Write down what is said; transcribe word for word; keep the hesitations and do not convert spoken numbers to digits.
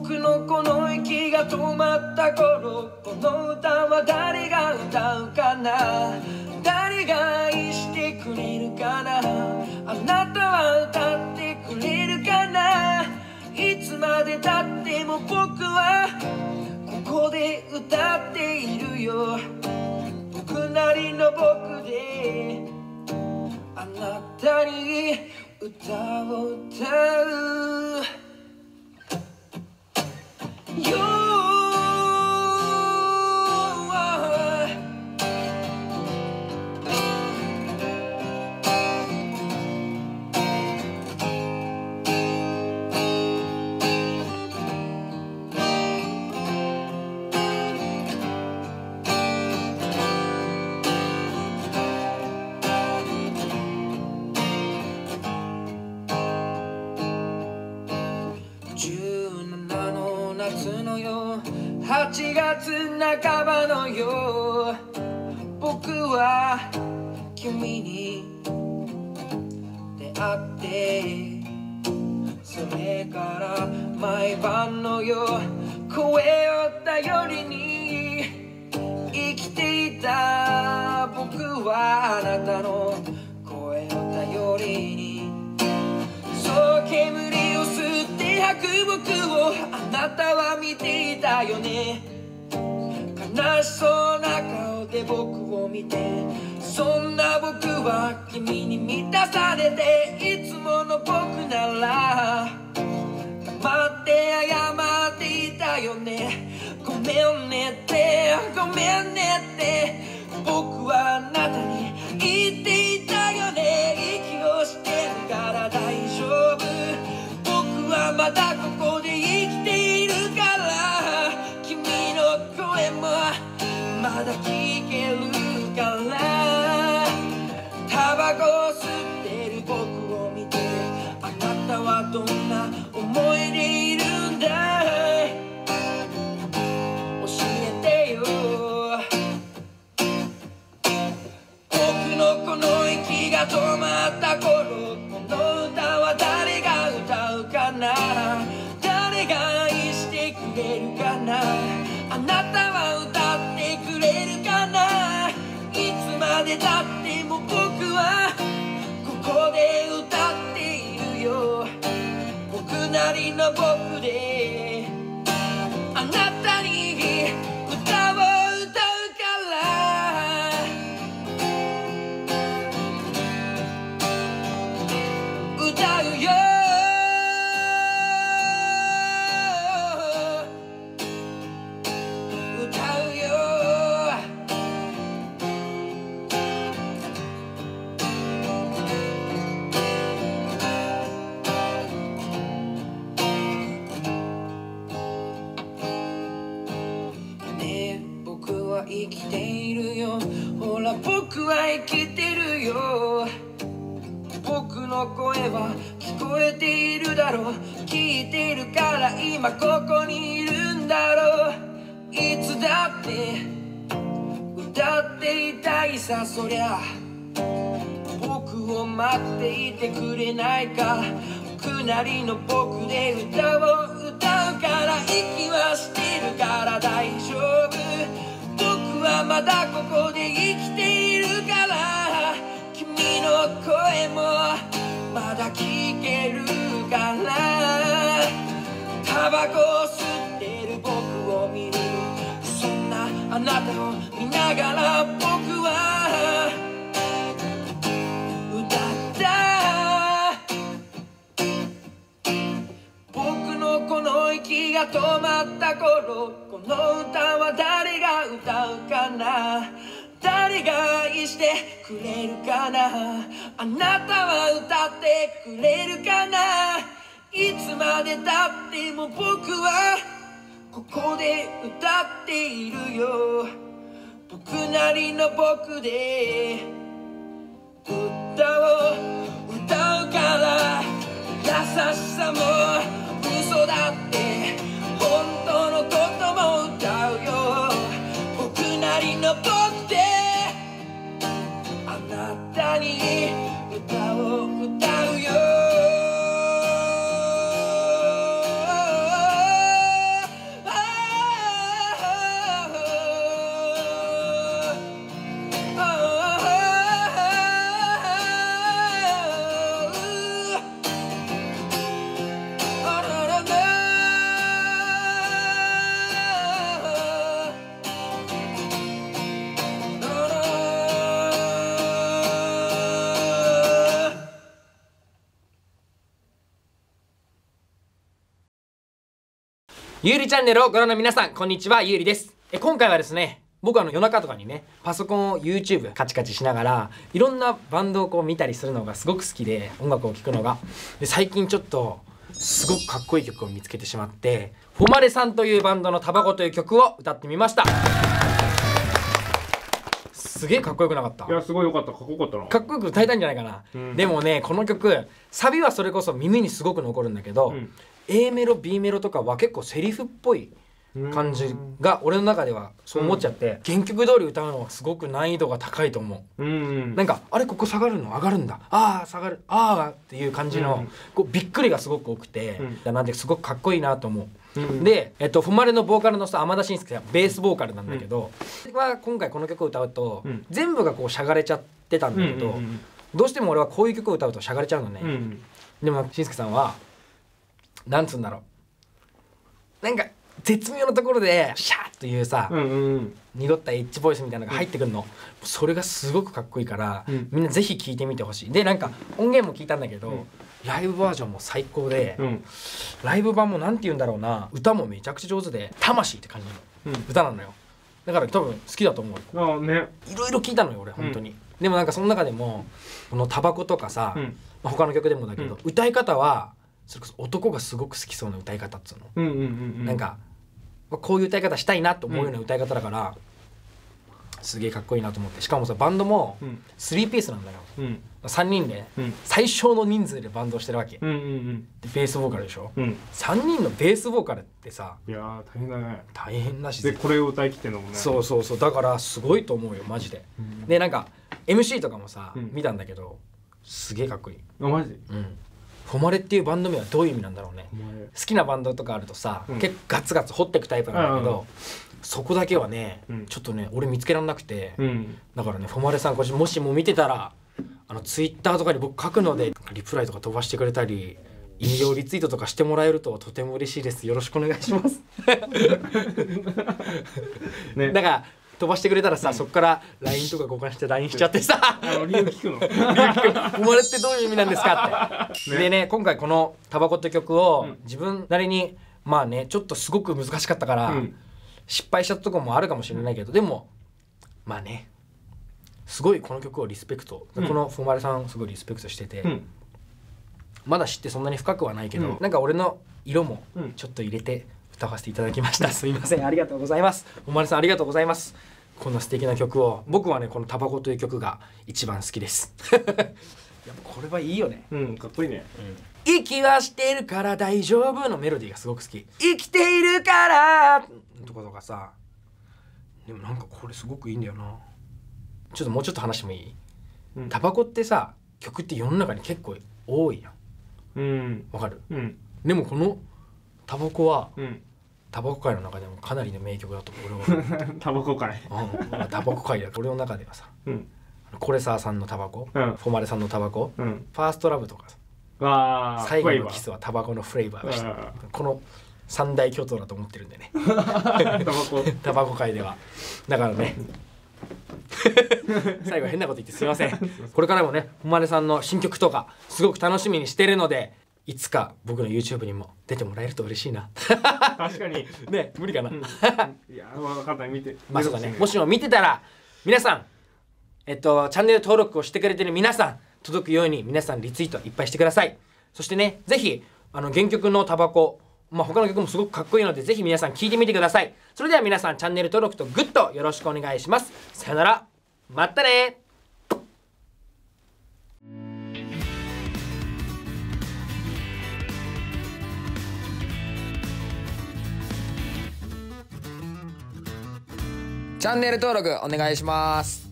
僕のこの息が止まった頃、この歌は誰が歌うかな、誰が愛してくれるかな、あなたは歌ってくれるかな。いつまでたっても僕はここで歌っているよ。僕なりの僕であなたに歌を歌うよ。夏のよ、はちがつなかばのよ、僕は君に出会って、それから毎晩のよ、声を頼りに生きていた。僕はあなたの声を頼りに、そう煙を吸って吐く僕をあなたは見ていたよね。悲しそうな顔で僕を見て、そんな僕は君に満たされて、いつもの僕なら黙って謝っていたよね。ごめんねってごめんねって僕はあなたに言っていたよね。息をしてるから大丈夫、僕はまだここで生きているから、君の声もまだ聞けるから。タバコを吸ってる僕を見て、あなたはどんな思いでいるんだい、教えてよ。僕のこの息が止まった頃、この歌は誰が歌うかな、誰が愛してくれるかな、あなたは歌ってくれるかな。いつまでたっても僕はここで歌っているよ。僕なりの僕であなたに歌を歌うから歌うよ。歌うよ。ねえ僕は生きているよ、ほら僕は生きてるよ。僕の声は聞こえているだろう、聞いてるから今ここにいるんだろう。いつだって歌っていたいさ、そりゃ僕を待っていてくれないか。僕なりの僕で歌を歌うから、息はしてるから大丈夫、僕はまだここで生きているから。君の声もまだ聞けるから。タバコを吸ってる僕を見る、そんなあなたを見ながら僕は歌った。僕のこの息が止まった頃、この歌は誰が歌うかな、誰が愛してくれるかな、あなたは歌ってくれるかな。いつまでたっても僕はここで歌っているよ。僕なりの僕で歌を歌うから。優しさも嘘だって本当のことも歌うよ。僕なりの僕であなたに歌を歌うよ。 ゆうりチャンネルをご覧の皆さん、こんにちは、ゆうりです。え今回はですね、僕はあの夜中とかにね、パソコンを YouTube カチカチしながらいろんなバンドをこう見たりするのがすごく好きで、音楽を聴くのがで、最近ちょっとすごくかっこいい曲を見つけてしまって、フォマレさんというバンドのタバコという曲を歌ってみました。すげえかっこよくなかった？ いや、すごいよかった。かっこよかったな。 かっこよく歌えたんじゃないかな、うん、でもね、この曲サビはそれこそ耳にすごく残るんだけど、うん、A メロ B メロとかは結構セリフっぽい感じが俺の中ではそう思っちゃって、うん、原曲通り歌うのはすごく難易度が高いと思う、うん、なんかあれここ下がるの上がるんだ、ああ下がるああっていう感じの、うん、こうびっくりがすごく多くて、うん、なんですごくかっこいいなと思う、うん、で、えっと、フォマレのボーカルのさ、天田紳介さんベースボーカルなんだけど、うん、は今回この曲を歌うと、うん、全部がこうしゃがれちゃってたんだけど、うんうんうん、どうしても俺はこういう曲を歌うとしゃがれちゃうのね、うん、でも紳介さんはなんつうんだろう、なんか絶妙なところでシャーッというさ、うんうんうん、濁ったエッジボイスみたいなのが入ってくるの、うん、それがすごくかっこいいから、うん、みんなぜひ聴いてみてほしい。でなんか音源も聞いたんだけど、うん、ライブバージョンも最高で、うん、ライブ版もなんて言うんだろうな、歌もめちゃくちゃ上手で魂って感じの、うん、歌なのよ。だから多分好きだと思う。ああね、いろいろ聞いたのよ俺本当に、うん、でもなんかその中でもこのタバコとかさ、うんまあ、他の曲でもだけど、うん、歌い方はそれこそ男がすごく好きそうな歌い方っつうの、うんうんうんうん、なんかこういう歌い方したいなと思うような歌い方だから、うん、すげえかっこいいなと思って。しかもさバンドもスリーピースなんだよ、うん、さんにんで、うん、最小の人数でバンドをしてるわけ、うんうんうん、でベースボーカルでしょ、うん、さんにんのベースボーカルってさ、いやー大変だね。大変だし、 でこれを歌い切ってんのもね、 そうそうそう、だからすごいと思うよマジで、うん、でなんか エムシー とかもさ、うん、見たんだけどすげえかっこいい。 あマジ、 うんフォマレっていうバンド名はどういう意味なんだろうね。好きなバンドとかあるとさ、うん、結構ガツガツ掘っていくタイプなんだけど、うん、そこだけはね、うん、ちょっとね俺見つけられなくて、うん、だからねフォマレさんもしも見てたらあのツイッターとかに僕書くのでリプライとか飛ばしてくれたり引用リツイートとかしてもらえるととても嬉しいです。よろしくお願いします、ね、だから飛ばしてくれたらさ、うん、そっから ライン とか交換して ライン しちゃってさあの理由聞くの理由聞く生まれってどういう意味なんですかって、ね、でね今回このタバコって曲を自分なりにまあねちょっとすごく難しかったから、うん、失敗しちゃったとこもあるかもしれないけど、でもまあねすごいこの曲をリスペクト、うん、このフォマレさんすごいリスペクトしてて、うん、まだ知ってそんなに深くはないけど、うん、なんか俺の色もちょっと入れて歌わせていただきました、すいません、ありがとうございます。フォマレさんありがとうございます。こんな素敵な曲を、僕はねこのタバコという曲が一番好きですやっぱこれはいいよね。 うんかっこいいね、 うん、息はしてるから大丈夫のメロディーがすごく好き。生きているからとかとかさ、でもなんかこれすごくいいんだよな。ちょっともうちょっと話してもいい？うん、タバコってさ曲って世の中に結構多いやん。うんわかる、うん、でもこのタバコは、うんタバコ界の中でもかなりの名曲だと思う俺はタバコ界うんタバコ界だ俺の中ではさ、うん、コレサーさんのタバコ、うん、フォマレさんのタバコ、うん、ファーストラブとかさ、わ最後のキスはタバコのフレーバーでした。この三大巨頭だと思ってるんでねタバコタバコ界ではだからね最後変なこと言ってすいませんこれからもねフォマレさんの新曲とかすごく楽しみにしてるので、いつか僕の YouTube にも出てもらえると嬉しいな確かにね無理かな、うん、いや分かんない見てまあそうだね、もしも見てたら皆さんえっとチャンネル登録をしてくれてる皆さん届くように皆さんリツイートいっぱいしてください。そしてねぜひあの原曲のタバコまあ他の曲もすごくかっこいいのでぜひ皆さん聴いてみてください。それでは皆さんチャンネル登録とグッドよろしくお願いします。さよなら、またね。チャンネル登録お願いします。